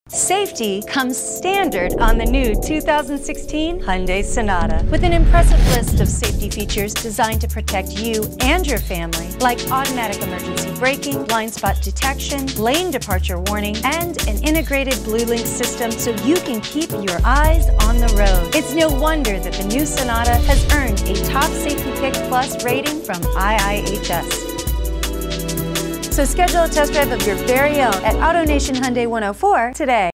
Safety comes standard on the new 2016 Hyundai Sonata. With an impressive list of safety features designed to protect you and your family, like automatic emergency braking, blind spot detection, lane departure warning, and an integrated BlueLink system so you can keep your eyes on the road. It's no wonder that the new Sonata has earned a Top Safety Pick Plus rating from IIHS. So schedule a test drive of your very own at AutoNation Hyundai 104 today.